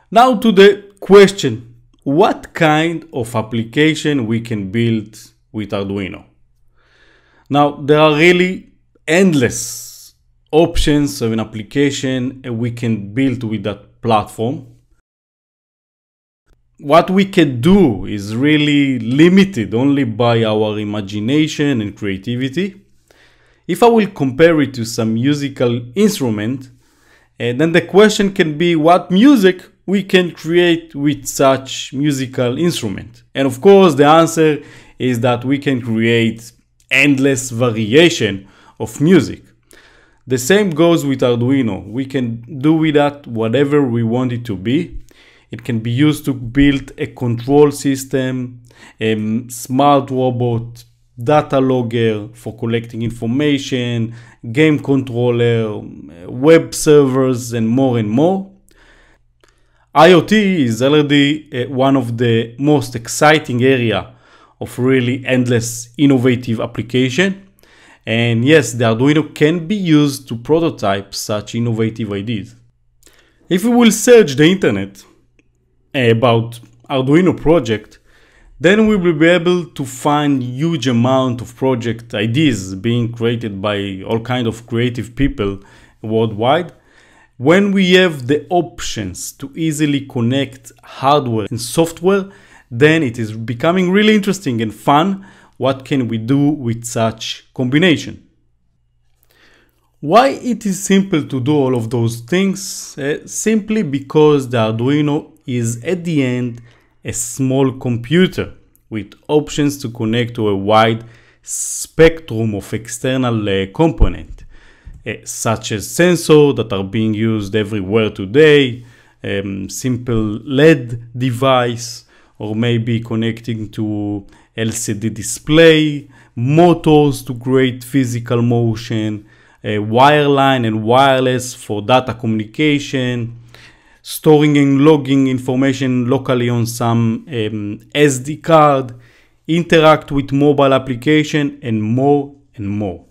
Now to the question, what kind of application we can build with Arduino? Now, there are really endless options of an application we can build with that platform. What we can do is really limited only by our imagination and creativity. If I will compare it to some musical instrument, then the question can be what music we can create with such musical instrument. And of course, the answer is that we can create endless variation of music. The same goes with Arduino. We can do with that whatever we want it to be. It can be used to build a control system, a smart robot, data logger for collecting information, game controller, web servers, and more. IoT is already one of the most exciting area of really endless innovative application. And yes, the Arduino can be used to prototype such innovative ideas. If we will search the internet about Arduino project, then we will be able to find huge amount of project ideas being created by all kinds of creative people worldwide. When we have the options to easily connect hardware and software, then it is becoming really interesting and fun. What can we do with such combination? Why it is simple to do all of those things? Simply because the Arduino is at the end a small computer with options to connect to a wide spectrum of external components. Such as sensors that are being used everywhere today, simple LED device, or maybe connecting to LCD display, motors to create physical motion, wireline and wireless for data communication, storing and logging information locally on some SD card, interact with mobile application, and more and more.